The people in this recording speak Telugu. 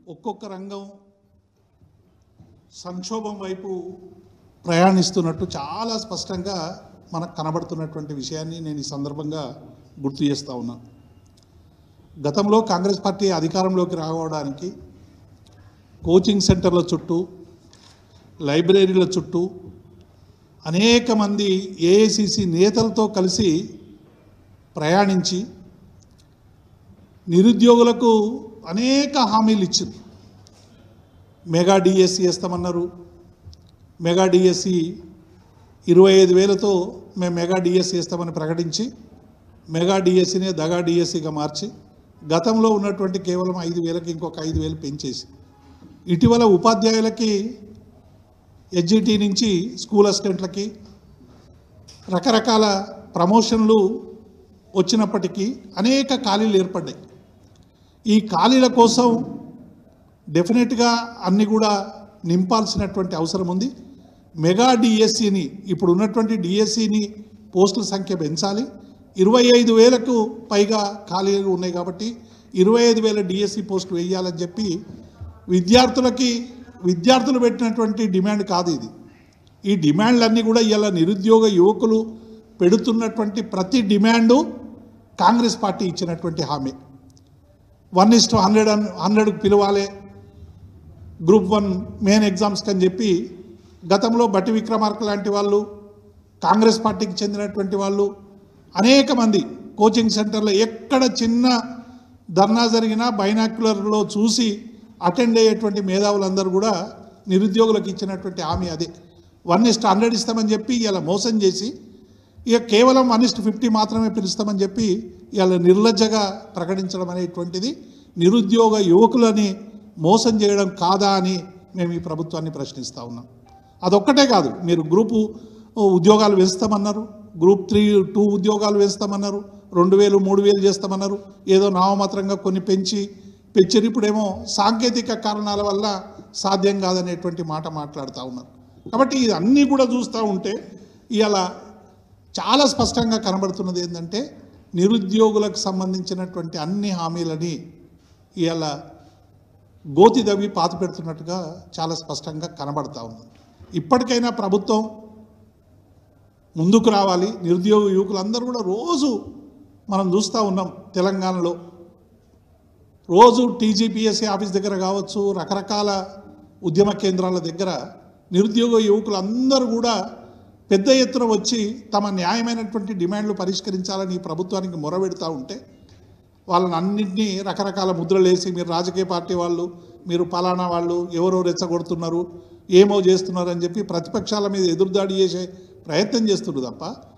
ఒక్కొక్క రంగం సంక్షోభం వైపు ప్రయాణిస్తున్నట్టు చాలా స్పష్టంగా మనకు కనబడుతున్నటువంటి విషయాన్ని నేను ఈ సందర్భంగా గుర్తు చేస్తూ ఉన్నాను. గతంలో కాంగ్రెస్ పార్టీ అధికారంలోకి రావడానికి కోచింగ్ సెంటర్ల చుట్టూ, లైబ్రరీల చుట్టూ అనేక మంది ఏఐసిసి నేతలతో కలిసి ప్రయాణించి నిరుద్యోగులకు అనేక హామీలు ఇచ్చింది. మెగా డిఎస్సి వేస్తామన్నారు. మెగా డిఎస్సి 25,000తో మేము మెగా డిఎస్సి వేస్తామని ప్రకటించి మెగా డిఎస్సినే దగా డిఎస్సిగా మార్చి గతంలో ఉన్నటువంటి కేవలం 5,000కి ఇంకొక 5,000 పెంచేసి ఇటీవల ఉపాధ్యాయులకి ఎస్జిటి నుంచి స్కూల్ అసిస్టెంట్లకి రకరకాల ప్రమోషన్లు వచ్చినప్పటికీ అనేక ఖాళీలు ఏర్పడ్డాయి. ఈ ఖాళీల కోసం డెఫినెట్గా అన్నీ కూడా నింపాల్సినటువంటి అవసరం ఉంది. మెగా డిఎస్సిని, ఇప్పుడు ఉన్నటువంటి డిఎస్సిని పోస్టుల సంఖ్య పెంచాలి. 25,000కు పైగా ఖాళీలు ఉన్నాయి కాబట్టి 25,000 డిఎస్సి పోస్టులు వేయాలని చెప్పి విద్యార్థులు పెట్టినటువంటి డిమాండ్ కాదు ఇది. ఈ డిమాండ్లన్నీ కూడా ఇలా నిరుద్యోగ యువకులు పెడుతున్నటువంటి ప్రతి డిమాండు కాంగ్రెస్ పార్టీ ఇచ్చినటువంటి హామీ. 1:100 పిలవాలి గ్రూప్ 1 మెయిన్ ఎగ్జామ్స్కి అని చెప్పి గతంలో బట్టి విక్రమార్క లాంటి వాళ్ళు, కాంగ్రెస్ పార్టీకి చెందినటువంటి వాళ్ళు అనేక మంది కోచింగ్ సెంటర్లో ఎక్కడ చిన్న ధర్నా జరిగినా బైనాక్యులర్లో చూసి అటెండ్ అయ్యేటువంటి మేధావులందరూ కూడా నిరుద్యోగులకు ఇచ్చినటువంటి హామీ అదే. 1:100 ఇస్తామని చెప్పి ఇలా మోసం చేసి ఇక కేవలం 1:50 మాత్రమే పిలుస్తామని చెప్పి ఇలా నిర్లజ్జగా ప్రకటించడం అనేటువంటిది నిరుద్యోగ యువకులని మోసం చేయడం కాదా అని మేము ఈ ప్రభుత్వాన్ని ప్రశ్నిస్తూ ఉన్నాం. అదొక్కటే కాదు, మీరు గ్రూపు ఉద్యోగాలు వేస్తామన్నారు, గ్రూప్ 3-2 ఉద్యోగాలు వేస్తామన్నారు, 2,000 3,000 చేస్తామన్నారు, ఏదో నామమాత్రంగా కొన్ని పెంచారు. ఇప్పుడేమో సాంకేతిక కారణాల వల్ల సాధ్యం కాదనేటువంటి మాట మాట్లాడుతూ ఉన్నారు. కాబట్టి ఇవన్నీ కూడా చూస్తూ ఉంటే ఇవాళ చాలా స్పష్టంగా కనబడుతున్నది ఏంటంటే నిరుద్యోగులకు సంబంధించినటువంటి అన్ని హామీలని ఇవాళ గోతి దవ్వి పాతి పెడుతున్నట్టుగా చాలా స్పష్టంగా కనబడతా ఉంది. ఇప్పటికైనా ప్రభుత్వం ముందుకు రావాలి. నిరుద్యోగ యువకులందరూ కూడా రోజు మనం చూస్తూ ఉన్నాం, తెలంగాణలో రోజు టీజీపీఎస్సీ ఆఫీస్ దగ్గర కావచ్చు, రకరకాల ఉద్యమ కేంద్రాల దగ్గర నిరుద్యోగ యువకులందరూ కూడా పెద్ద ఎత్తున వచ్చి తమ న్యాయమైనటువంటి డిమాండ్లు పరిష్కరించాలని ప్రభుత్వానికి మొరబెడతా ఉంటే వాళ్ళని అన్నింటినీ రకరకాల ముద్రలు వేసి మీరు రాజకీయ పార్టీ వాళ్ళు, మీరు పలానా వాళ్ళు, ఎవరో రెచ్చగొడుతున్నారు, ఏమో చేస్తున్నారు అని చెప్పి ప్రతిపక్షాల మీద ఎదురుదాడి చేసే ప్రయత్నం చేస్తున్నారు తప్ప